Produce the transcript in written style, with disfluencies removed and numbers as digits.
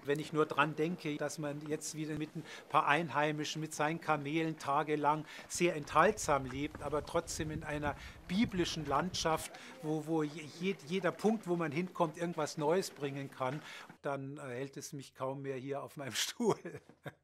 Wenn ich nur dran denke, dass man jetzt wieder mit ein paar Einheimischen, mit seinen Kamelen tagelang sehr enthaltsam lebt, aber trotzdem in einer biblischen Landschaft, wo jeder Punkt, wo man hinkommt, irgendwas Neues bringen kann, dann hält es mich kaum mehr hier auf meinem Stuhl.